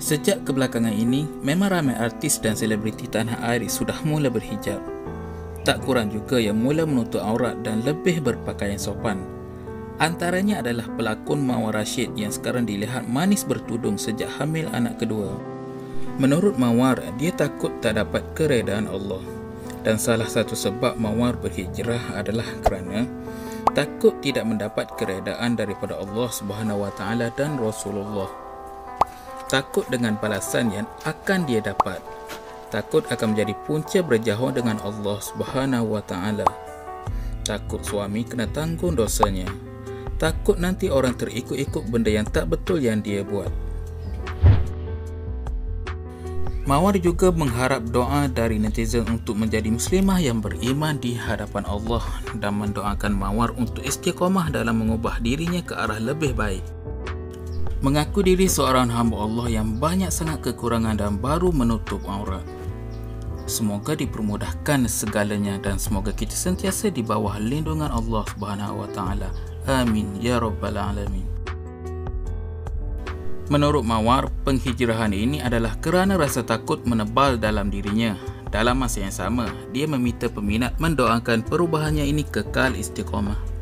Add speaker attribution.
Speaker 1: Sejak kebelakangan ini, memang ramai artis dan selebriti tanah air sudah mula berhijab. Tak kurang juga yang mula menutup aurat dan lebih berpakaian sopan. Antaranya adalah pelakon Mawar Rashid yang sekarang dilihat manis bertudung sejak hamil anak kedua. Menurut Mawar, dia takut tak dapat keredaan Allah. Dan salah satu sebab Mawar berhijrah adalah kerana takut tidak mendapat keredaan daripada Allah Subhanahu Wa Taala dan Rasulullah. Takut dengan balasan yang akan dia dapat. Takut akan menjadi punca berjauh dengan Allah Subhanahu Wa Taala. Takut suami kena tanggung dosanya. Takut nanti orang terikut-ikut benda yang tak betul yang dia buat. Mawar juga mengharap doa dari netizen untuk menjadi muslimah yang beriman di hadapan Allah dan mendoakan Mawar untuk istiqamah dalam mengubah dirinya ke arah lebih baik. Mengaku diri seorang hamba Allah yang banyak sangat kekurangan dan baru menutup aurat. Semoga dipermudahkan segalanya dan semoga kita sentiasa di bawah lindungan Allah Subhanahu Wa Taala. Amin ya rabbal alamin. Menurut Mawar, penghijrahan ini adalah kerana rasa takut menebal dalam dirinya. Dalam masa yang sama, dia meminta peminat mendoakan perubahannya ini kekal istiqamah.